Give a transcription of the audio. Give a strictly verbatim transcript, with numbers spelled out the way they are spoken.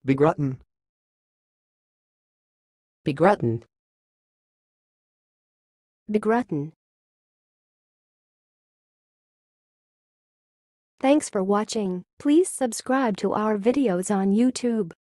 begrutten, begrutten, begrutten. Thanks for watching. Please subscribe to our videos on YouTube.